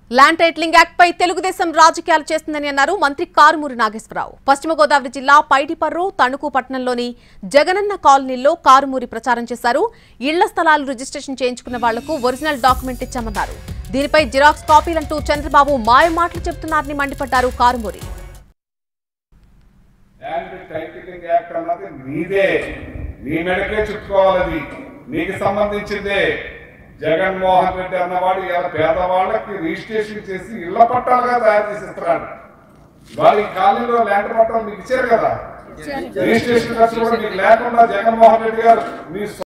Land titling act పై తెలుగుదేశం రాజకీయాలు చేస్తుందని అన్నారు మంత్రి కారుమూరి నాగేశ్వరరావు. పశ్చిమ గోదావరి జిల్లా పైడిపర్రు, తణుకు పట్టణంలోని జగనన్న కాలనీలో కారుమూరి ప్రచారం చేశారు. ఇళ్ల స్థలాలు రిజిస్ట్రేషన్ చేయించుకున్న వాళ్లకు ఒరిజినల్ డాక్యుమెంట్ ఇచ్చామన్నారు. దీనిపై జిరాక్స్ కాపీలంటూ చంద్రబాబు మాయ మాటలు చెబుతున్నారని మండిపడ్డారు కారుమూరి. ల్యాండ్ టైటిలింగ్ యాక్ట్ అన్నది మీదే, మీ మెడకే చుట్టుకోవాలది, మీకు సంబంధించిందే. జగన్మోహన్ రెడ్డి అన్నవాడు ఇలా పేదవాళ్ళకి రిజిస్ట్రేషన్ చేసి ఇళ్ల పట్టాలుగా తయారు చేసి ఇస్తున్నాడు. వారి కాలనీలో ల్యాండ్ పట్టాలు మీకు ఇచ్చారు కదా, రిజిస్ట్రేషన్ ఖర్చు కూడా మీకు లేకుండా జగన్మోహన్ రెడ్డి గారు మీ